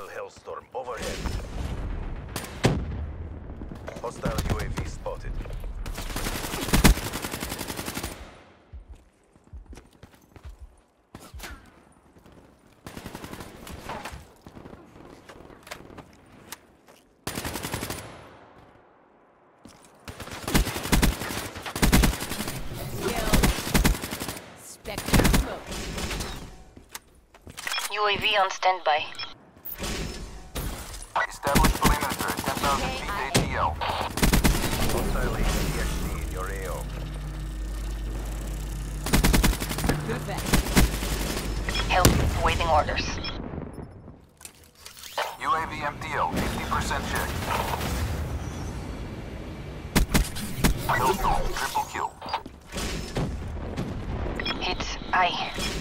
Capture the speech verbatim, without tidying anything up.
Hellstorm overhead. Hostile U A V spotted. U A V on standby. Establish perimeter at ten thousand feet A T L. Hostile H C X D in your A O. Help, awaiting orders. U A V M T L, fifty percent check. Hellstorm, triple kill. Hits, aye.